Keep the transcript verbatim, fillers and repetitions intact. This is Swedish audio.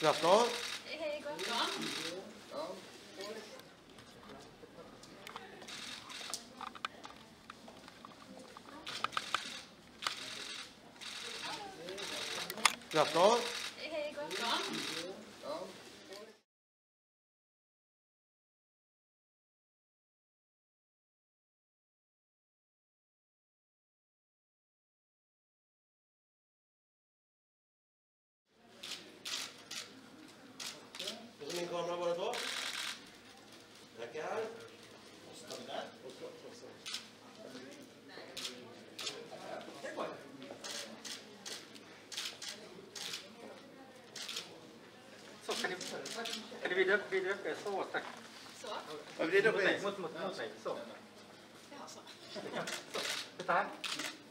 Jaså? Hej, god dag. Jaså? Hej, god dag. Och så min kamera bara så. Tackar. Och så tar vi där. Och så, och så. Så kan ni, kan ni vidare, vidare upp er så, tack. Så? Ja, det är Mot mig, mot, mot, mot mig, så. Ja, så. Så, titta här.